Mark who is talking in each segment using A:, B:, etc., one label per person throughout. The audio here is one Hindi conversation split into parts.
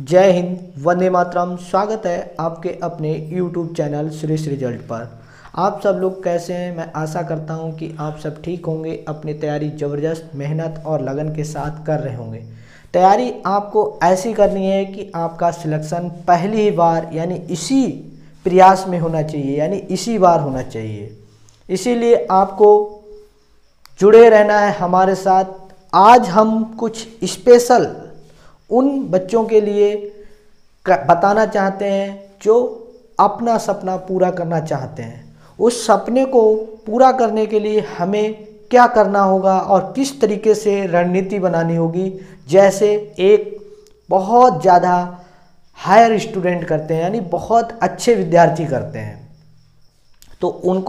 A: जय हिंद, वंदे मातरम। स्वागत है आपके अपने YouTube चैनल सुरेश रिजल्ट पर। आप सब लोग कैसे हैं? मैं आशा करता हूं कि आप सब ठीक होंगे, अपनी तैयारी ज़बरदस्त मेहनत और लगन के साथ कर रहे होंगे। तैयारी आपको ऐसी करनी है कि आपका सिलेक्शन पहली ही बार यानी इसी प्रयास में होना चाहिए, यानी इसी बार होना चाहिए। इसीलिए आपको जुड़े रहना है हमारे साथ। आज हम कुछ स्पेशल उन बच्चों के लिए बताना चाहते हैं जो अपना सपना पूरा करना चाहते हैं। उस सपने को पूरा करने के लिए हमें क्या करना होगा और किस तरीके से रणनीति बनानी होगी। जैसे एक बहुत ज़्यादा हायर स्टूडेंट करते हैं, यानी बहुत अच्छे विद्यार्थी करते हैं, तो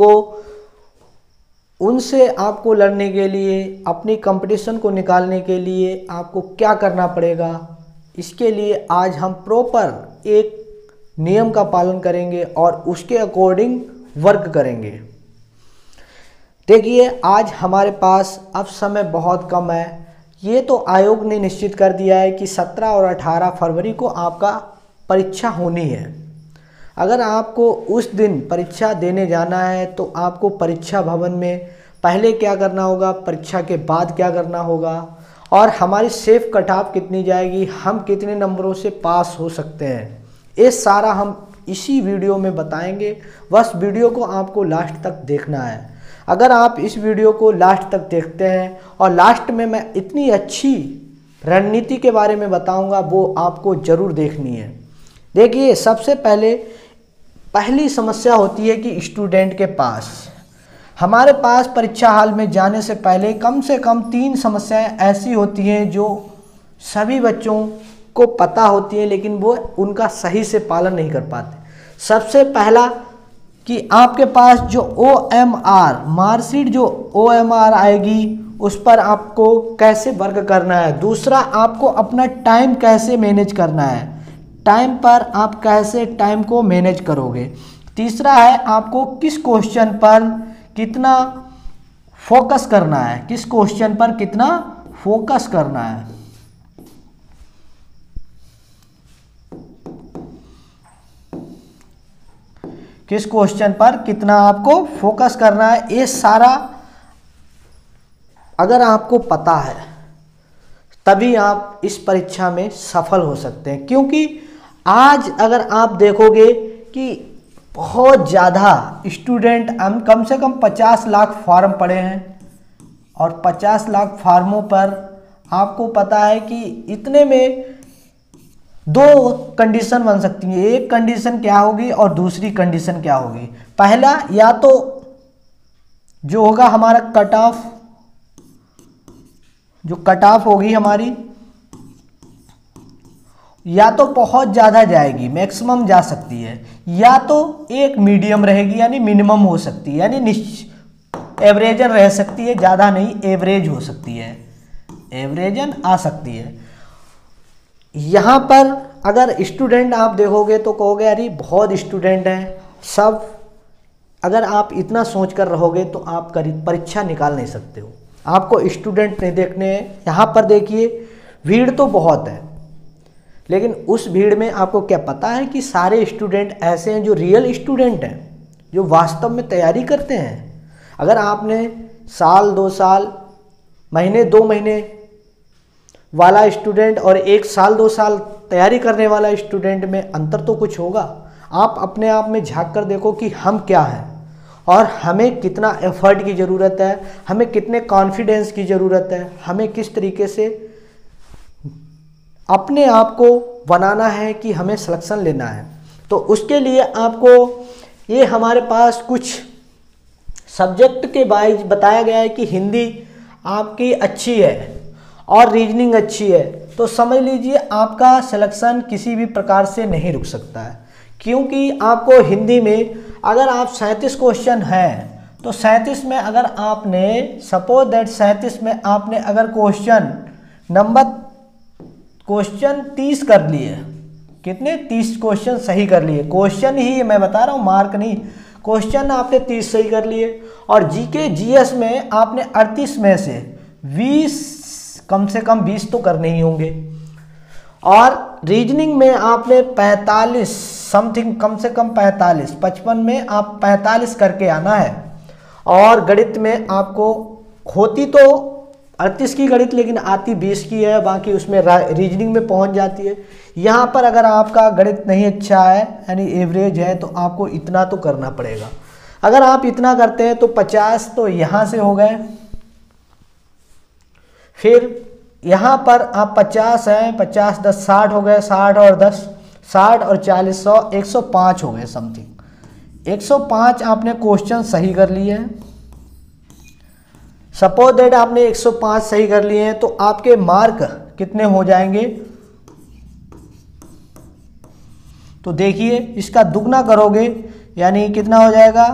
A: उनसे आपको लड़ने के लिए, अपनी कंपटीशन को निकालने के लिए आपको क्या करना पड़ेगा, इसके लिए आज हम प्रॉपर एक नियम का पालन करेंगे और उसके अकॉर्डिंग वर्क करेंगे। देखिए, आज हमारे पास अब समय बहुत कम है। ये तो आयोग ने निश्चित कर दिया है कि 17 और 18 फरवरी को आपका परीक्षा होनी है। अगर आपको उस दिन परीक्षा देने जाना है तो आपको परीक्षा भवन में पहले क्या करना होगा, परीक्षा के बाद क्या करना होगा, और हमारी सेफ कट ऑफ कितनी जाएगी, हम कितने नंबरों से पास हो सकते हैं, ये सारा हम इसी वीडियो में बताएंगे। बस वीडियो को आपको लास्ट तक देखना है। अगर आप इस वीडियो को लास्ट तक देखते हैं और लास्ट में मैं इतनी अच्छी रणनीति के बारे में बताऊंगा, वो आपको ज़रूर देखनी है। देखिए, सबसे पहली समस्या होती है कि स्टूडेंट के पास, हमारे पास परीक्षा हॉल में जाने से पहले कम से कम 3 समस्याएं ऐसी होती हैं जो सभी बच्चों को पता होती हैं, लेकिन वो उनका सही से पालन नहीं कर पाते। सबसे पहला कि आपके पास जो OMR मार्कशीट, जो OMR आएगी उस पर आपको कैसे वर्क करना है। दूसरा, आपको अपना टाइम कैसे मैनेज करना है, टाइम पर आप कैसे टाइम को मैनेज करोगे। तीसरा है, आपको किस क्वेश्चन पर कितना फोकस करना है, किस क्वेश्चन पर कितना फोकस करना है। किस क्वेश्चन पर कितना आपको फोकस करना है, ये सारा अगर आपको पता है तभी आप इस परीक्षा में सफल हो सकते हैं। क्योंकि आज अगर आप देखोगे कि बहुत ज़्यादा स्टूडेंट, हम कम से कम 50 लाख फॉर्म पड़े हैं और 50 लाख फॉर्मों पर आपको पता है कि इतने में 2 कंडीशन बन सकती हैं। एक कंडीशन क्या होगी और दूसरी कंडीशन क्या होगी। पहला, या तो जो होगा हमारा कट ऑफ, जो कट ऑफ होगी हमारी, या तो बहुत ज़्यादा जाएगी, मैक्सिमम जा सकती है, या तो एक मीडियम रहेगी यानी मिनिमम हो सकती है, यानी एवरेजन रह सकती है, ज़्यादा नहीं, एवरेज हो सकती है, एवरेजन आ सकती है। यहाँ पर अगर स्टूडेंट आप देखोगे तो कहोगे अरे बहुत स्टूडेंट हैं सब। अगर आप इतना सोच कर रहोगे तो आप परीक्षा निकाल नहीं सकते हो। आपको स्टूडेंट नहीं देखने हैं। यहाँ पर देखिए, भीड़ तो बहुत है, लेकिन उस भीड़ में आपको क्या पता है कि सारे स्टूडेंट ऐसे हैं जो रियल स्टूडेंट हैं, जो वास्तव में तैयारी करते हैं। अगर आपने साल 2 साल, महीने 2 महीने वाला स्टूडेंट और 1 साल 2 साल तैयारी करने वाला स्टूडेंट में अंतर तो कुछ होगा। आप अपने आप में झांक कर देखो कि हम क्या हैं और हमें कितना एफर्ट की ज़रूरत है, हमें कितने कॉन्फिडेंस की ज़रूरत है, हमें किस तरीके से अपने आप को बनाना है कि हमें सिलेक्शन लेना है। तो उसके लिए आपको ये हमारे पास कुछ सब्जेक्ट के वाइज बताया गया है कि हिंदी आपकी अच्छी है और रीजनिंग अच्छी है, तो समझ लीजिए आपका सिलेक्शन किसी भी प्रकार से नहीं रुक सकता है। क्योंकि आपको हिंदी में अगर आप 37 क्वेश्चन हैं तो 37 में अगर आपने सपोज दैट 37 में आपने अगर क्वेश्चन 30 कर लिए, कितने 30 क्वेश्चन सही कर लिए, क्वेश्चन ही मैं बता रहा हूँ, मार्क नहीं, क्वेश्चन आपने 30 सही कर लिए, और जीके जीएस में आपने 38 में से 20, कम से कम 20 तो करने ही होंगे। और रीजनिंग में आपने 45 समथिंग, कम से कम 45, 55 में आप 45 करके आना है। और गणित में आपको होती तो 38 की गणित, लेकिन आती 20 की है, बाकी उसमें रीजनिंग में पहुंच जाती है। यहाँ पर अगर आपका गणित नहीं अच्छा है यानी एवरेज है तो आपको इतना तो करना पड़ेगा। अगर आप इतना करते हैं तो 50 तो यहाँ से हो गए, फिर यहाँ पर आप 50 हैं, 50 10 60 हो गए, 60 और 10 60 और 40 100 105 हो गए समथिंग। 105 आपने क्वेश्चन सही कर लिए हैं। सपोज दैट आपने 105 सही कर लिए हैं तो आपके मार्क कितने हो जाएंगे, तो देखिए इसका दुगना करोगे यानी कितना हो जाएगा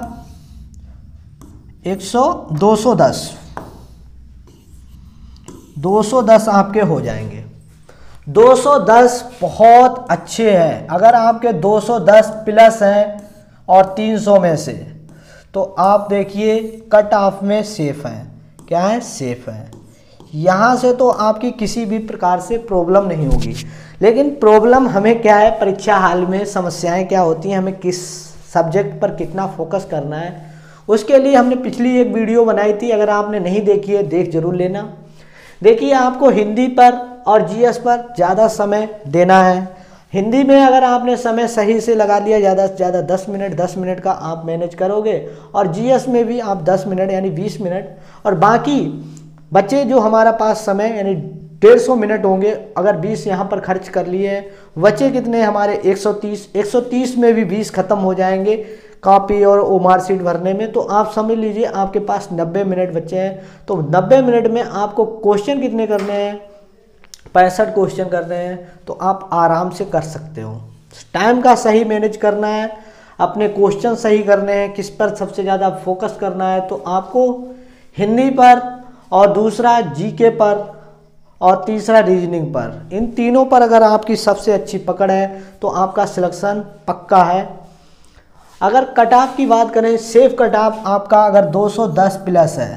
A: 210 आपके हो जाएंगे। 210 बहुत अच्छे हैं। अगर आपके 210 प्लस हैं और 300 में से, तो आप देखिए कट ऑफ में सेफ हैं। क्या है? सेफ है। यहाँ से तो आपकी किसी भी प्रकार से प्रॉब्लम नहीं होगी। लेकिन प्रॉब्लम हमें क्या है, परीक्षा हाल में समस्याएं क्या होती हैं, हमें किस सब्जेक्ट पर कितना फोकस करना है, उसके लिए हमने पिछली एक वीडियो बनाई थी। अगर आपने नहीं देखी है देख जरूर लेना। देखिए आपको हिंदी पर और जीएस पर ज़्यादा समय देना है। हिंदी में अगर आपने समय सही से लगा लिया, ज़्यादा से ज़्यादा 10 मिनट का आप मैनेज करोगे, और जीएस में भी आप 10 मिनट यानी 20 मिनट, और बाकी बच्चे जो हमारा पास समय यानी 150 मिनट होंगे, अगर 20 यहाँ पर खर्च कर लिए, बच्चे कितने हमारे 130 में भी 20 खत्म हो जाएंगे कॉपी और वो मार्कशीट भरने में। तो आप समझ लीजिए आपके पास 90 मिनट बचे हैं। तो 90 मिनट में आपको क्वेश्चन कितने करने हैं, 65 क्वेश्चन करने हैं, तो आप आराम से कर सकते हो। टाइम का सही मैनेज करना है, अपने क्वेश्चन सही करने हैं, किस पर सबसे ज़्यादा फोकस करना है, तो आपको हिंदी पर, और दूसरा जीके पर, और तीसरा रीजनिंग पर। इन तीनों पर अगर आपकी सबसे अच्छी पकड़ है तो आपका सिलेक्शन पक्का है। अगर कट ऑफ की बात करें, सेफ कट ऑफ आपका अगर 210 प्लस है,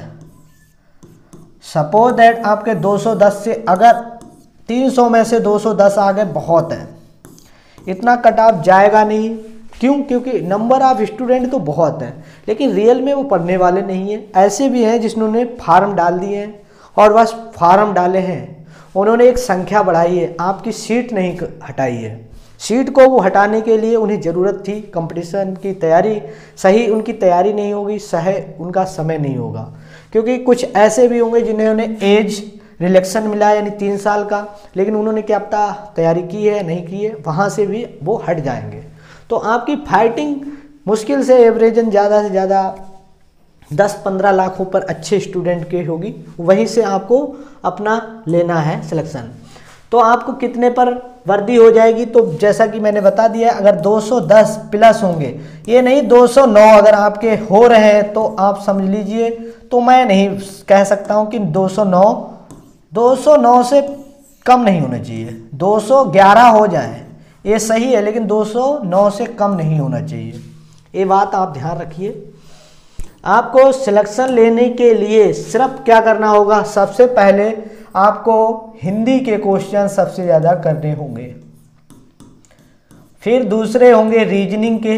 A: सपोज दैट आपके 210 से अगर 300 में से 210 आ गए, बहुत है। इतना कट ऑफ जाएगा नहीं। क्यों? क्योंकि नंबर ऑफ स्टूडेंट तो बहुत है, लेकिन रियल में वो पढ़ने वाले नहीं हैं। ऐसे भी हैं जिन्होंने फार्म डाल दिए हैं और बस फार्म डाले हैं, उन्होंने एक संख्या बढ़ाई है, आपकी सीट नहीं हटाई है। सीट को वो हटाने के लिए उन्हें ज़रूरत थी कंपटीशन की तैयारी, सही उनकी तैयारी नहीं होगी, सही उनका समय नहीं होगा। क्योंकि कुछ ऐसे भी होंगे जिन्होंने एज रिलेक्शन मिला यानी 3 साल का, लेकिन उन्होंने क्या पता तैयारी की है नहीं की है, वहाँ से भी वो हट जाएंगे। तो आपकी फाइटिंग मुश्किल से एवरेजन ज़्यादा से ज़्यादा 10-15 लाख ऊपर अच्छे स्टूडेंट की होगी, वहीं से आपको अपना लेना है सिलेक्शन। तो आपको कितने पर वर्दी हो जाएगी, तो जैसा कि मैंने बता दिया, अगर 210 प्लस होंगे, ये नहीं 209 अगर आपके हो रहे हैं तो आप समझ लीजिए। तो मैं नहीं कह सकता हूँ कि 209 से कम नहीं होना चाहिए, 211 हो जाए ये सही है, लेकिन 209 से कम नहीं होना चाहिए। ये बात आप ध्यान रखिए। आपको सिलेक्शन लेने के लिए सिर्फ क्या करना होगा, सबसे पहले आपको हिंदी के क्वेश्चन सबसे ज़्यादा करने होंगे, फिर दूसरे होंगे रीजनिंग के,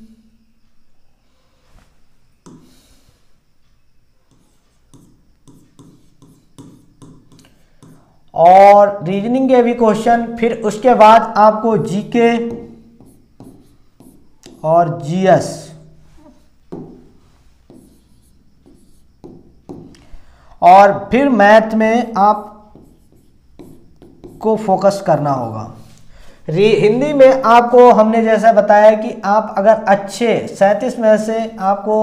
A: और रीजनिंग के भी क्वेश्चन, फिर उसके बाद आपको जीके और जीएस, और फिर मैथ में आप को फोकस करना होगा। हिंदी में आपको हमने जैसा बताया कि आप अगर अच्छे 37 में से आपको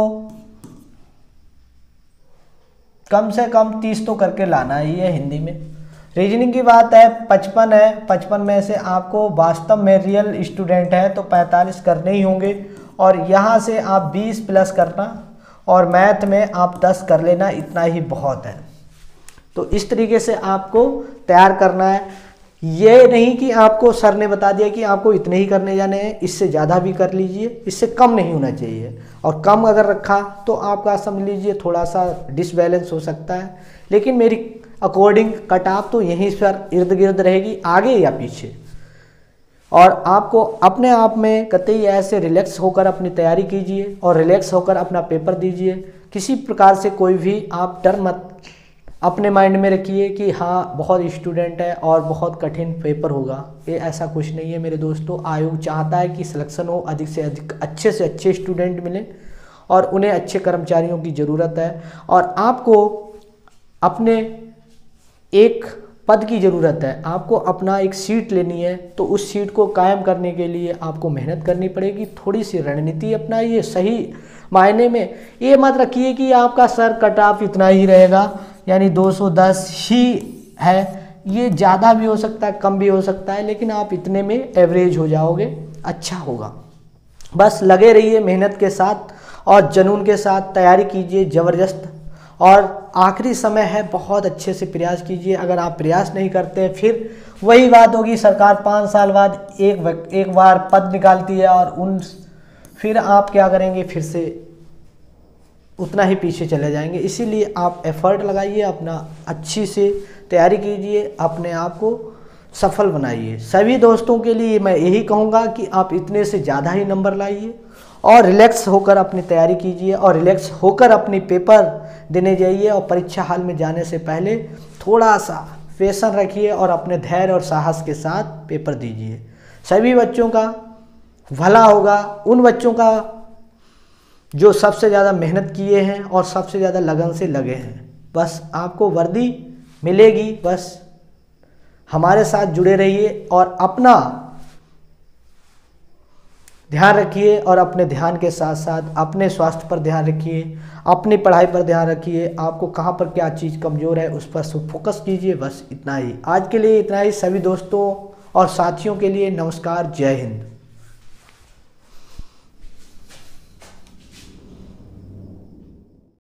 A: कम से कम 30 तो करके लाना ही है हिंदी में। रीजनिंग की बात है 55 है, 55 में से आपको वास्तव में रियल स्टूडेंट है तो 45 करने ही होंगे, और यहाँ से आप 20 प्लस करना, और मैथ में आप 10 कर लेना, इतना ही बहुत है। तो इस तरीके से आपको तैयार करना है। ये नहीं कि आपको सर ने बता दिया कि आपको इतने ही करने जाने हैं, इससे ज़्यादा भी कर लीजिए, इससे कम नहीं होना चाहिए। और कम अगर रखा तो आपका समझ लीजिए थोड़ा सा डिसबैलेंस हो सकता है। लेकिन मेरी अकॉर्डिंग कट ऑफ तो यहीं पर इर्द गिर्द रहेगी, आगे या पीछे। और आपको अपने आप में कतई ऐसे रिलैक्स होकर अपनी तैयारी कीजिए और रिलैक्स होकर अपना पेपर दीजिए। किसी प्रकार से कोई भी आप डर मत अपने माइंड में रखिए कि हाँ बहुत स्टूडेंट है और बहुत कठिन पेपर होगा, ये ऐसा कुछ नहीं है मेरे दोस्तों। आयोग चाहता है कि सिलेक्शन हो, अधिक से अधिक अच्छे से अच्छे स्टूडेंट मिलें और उन्हें अच्छे कर्मचारियों की ज़रूरत है। और आपको अपने एक पद की ज़रूरत है, आपको अपना एक सीट लेनी है, तो उस सीट को कायम करने के लिए आपको मेहनत करनी पड़ेगी। थोड़ी सी रणनीति अपनाइए, सही मायने में ये मत रखिए कि आपका सर कट ऑफ इतना ही रहेगा, यानी 210 ही है। ये ज़्यादा भी हो सकता है, कम भी हो सकता है, लेकिन आप इतने में एवरेज हो जाओगे, अच्छा होगा। बस लगे रहिए मेहनत के साथ और जुनून के साथ तैयारी कीजिए ज़बरदस्त। और आखिरी समय है, बहुत अच्छे से प्रयास कीजिए। अगर आप प्रयास नहीं करते हैं फिर वही बात होगी, सरकार 5 साल बाद एक बार पद निकालती है और फिर आप क्या करेंगे, फिर से उतना ही पीछे चले जाएंगे। इसीलिए आप एफर्ट लगाइए, अपना अच्छी से तैयारी कीजिए, अपने आप को सफल बनाइए। सभी दोस्तों के लिए मैं यही कहूँगा कि आप इतने से ज़्यादा ही नंबर लाइए और रिलैक्स होकर अपनी तैयारी कीजिए और रिलैक्स होकर अपनी पेपर देने जाइए। और परीक्षा हॉल में जाने से पहले थोड़ा सा पेशेंस रखिए और अपने धैर्य और साहस के साथ पेपर दीजिए। सभी बच्चों का भला होगा, उन बच्चों का जो सबसे ज़्यादा मेहनत किए हैं और सबसे ज़्यादा लगन से लगे हैं। बस आपको वर्दी मिलेगी, बस हमारे साथ जुड़े रहिए और अपना ध्यान रखिए और अपने ध्यान के साथ साथ अपने स्वास्थ्य पर ध्यान रखिए, अपनी पढ़ाई पर ध्यान रखिए। आपको कहाँ पर क्या चीज़ कमज़ोर है उस पर फोकस कीजिए। बस इतना ही, आज के लिए इतना ही। सभी दोस्तों और साथियों के लिए नमस्कार, जय हिंद।